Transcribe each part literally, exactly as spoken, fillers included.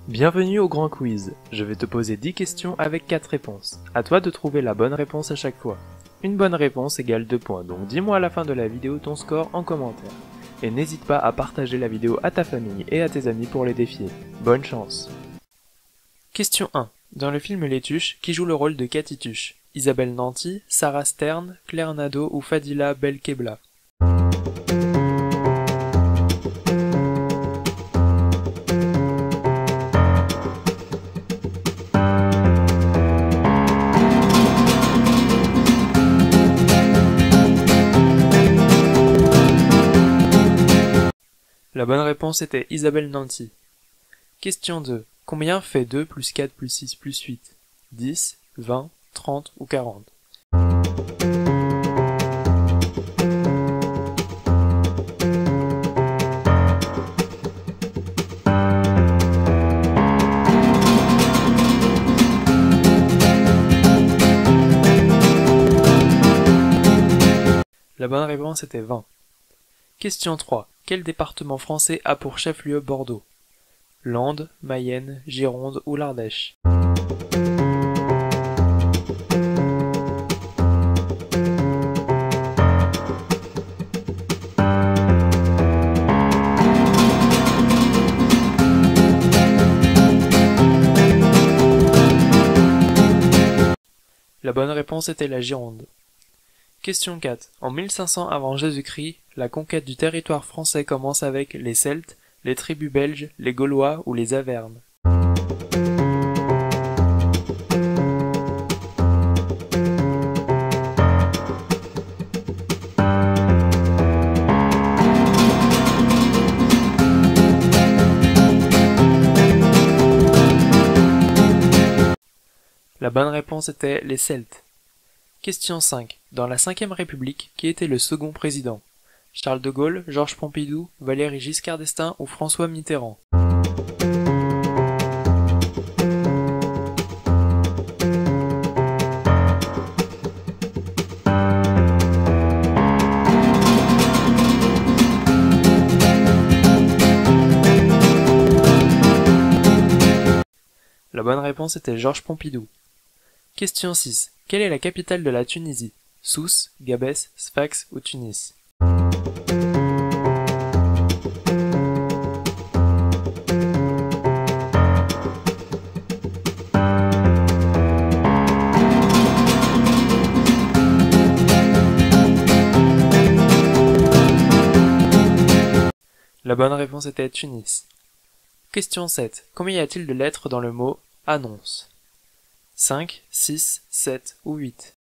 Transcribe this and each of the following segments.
Bienvenue au grand quiz. Je vais te poser dix questions avec quatre réponses. À toi de trouver la bonne réponse à chaque fois. Une bonne réponse égale deux points, donc dis-moi à la fin de la vidéo ton score en commentaire. Et n'hésite pas à partager la vidéo à ta famille et à tes amis pour les défier. Bonne chance. Question un. Dans le film Les Tuches, qui joue le rôle de Cathy Tuche? Isabelle Nanty, Sarah Stern, Claire Nadeau ou Fadila Belkebla? La bonne réponse était Isabelle Nanty. Question deux. Combien fait deux plus quatre plus six plus huit? dix, vingt, trente ou quarante? La bonne réponse était vingt. Question trois. Quel département français a pour chef-lieu Bordeaux? Landes, Mayenne, Gironde ou l'Ardèche? La bonne réponse était la Gironde. Question quatre. En mille cinq cents avant Jésus-Christ, la conquête du territoire français commence avec les Celtes, les tribus belges, les Gaulois ou les Avermes. La bonne réponse était les Celtes. Question cinq. Dans la cinquième République, qui était le second président? Charles de Gaulle, Georges Pompidou, Valéry Giscard d'Estaing ou François Mitterrand? La bonne réponse était Georges Pompidou. Question six. Quelle est la capitale de la Tunisie? Sousse, Gabès, Sfax ou Tunis? La bonne réponse était Tunis. Question sept. Combien y a-t-il de lettres dans le mot « annonce » cinq, six, sept ou huit?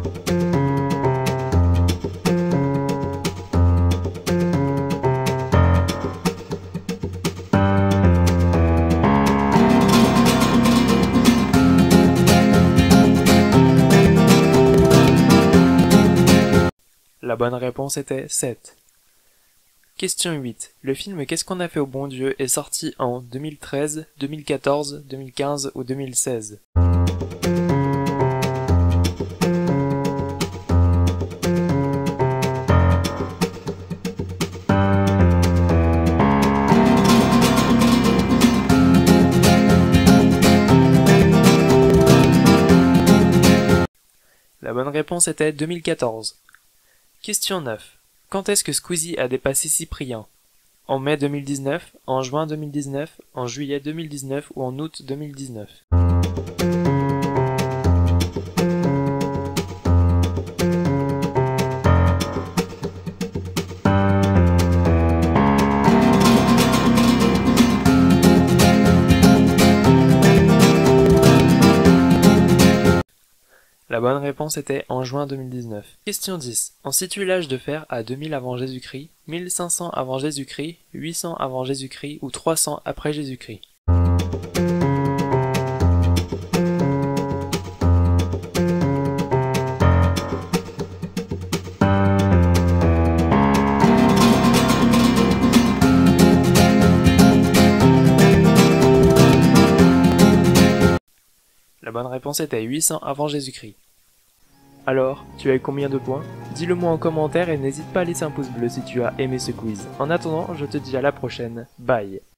La bonne réponse était sept. Question huit. Le film Qu'est-ce qu'on a fait au bon Dieu est sorti en deux mille treize, deux mille quatorze, deux mille quinze ou deux mille seize? La bonne réponse était deux mille quatorze. Question neuf. Quand est-ce que Squeezie a dépassé Cyprien? En mai deux mille dix-neuf, en juin deux mille dix-neuf, en juillet deux mille dix-neuf ou en août deux mille dix-neuf? La bonne réponse était en juin deux mille dix-neuf. Question dix. On situe l'âge de fer à deux mille avant Jésus-Christ, mille cinq cents avant Jésus-Christ, huit cents avant Jésus-Christ ou trois cents après Jésus-Christ. La bonne réponse était huit cents avant Jésus-Christ. Alors, tu as eu combien de points? Dis-le moi en commentaire et n'hésite pas à laisser un pouce bleu si tu as aimé ce quiz. En attendant, je te dis à la prochaine. Bye!